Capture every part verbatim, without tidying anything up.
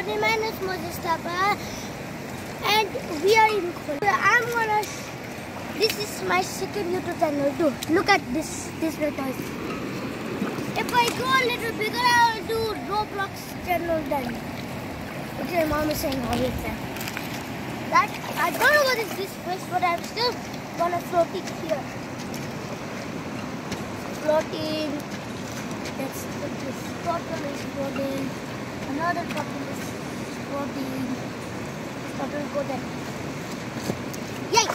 everybody, my name is Moses Tapa and we are in Kolkata. I'm gonna, this is my second YouTube channel too. Look at this, this way toys. If I go a little bigger, I'll do Roblox channel then. Which my mom is saying all the time. That, I don't know what is this fish, but I'm still gonna float it here. Floating. That's this turtle is floating. Another turtle is floating. Turtle go there. Yay!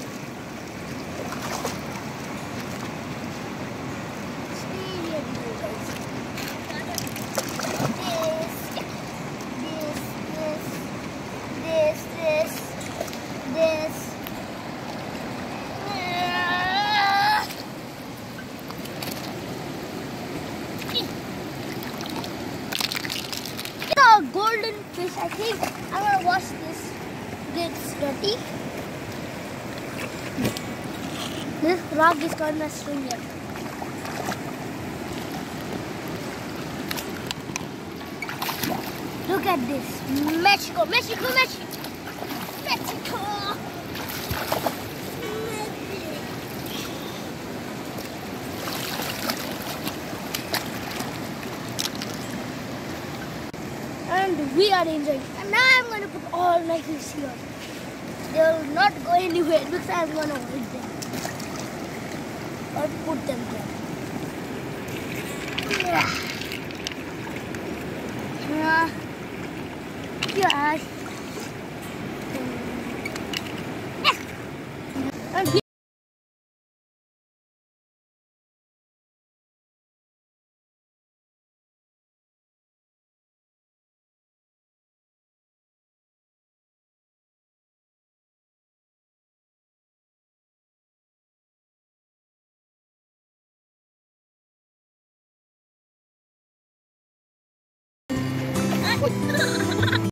Stay here, you guys. This, this, this, this, this, this. A golden fish. I think I'm gonna wash this. It's dirty. This rock is called a stringer. Look at this. Mexico, Mexico, Mexico, Mexico. And we are enjoying. And now I'm going to put all my fish here. They will not go anywhere because I'm going to hold them. Or put them there. Yeah. Yeah. And we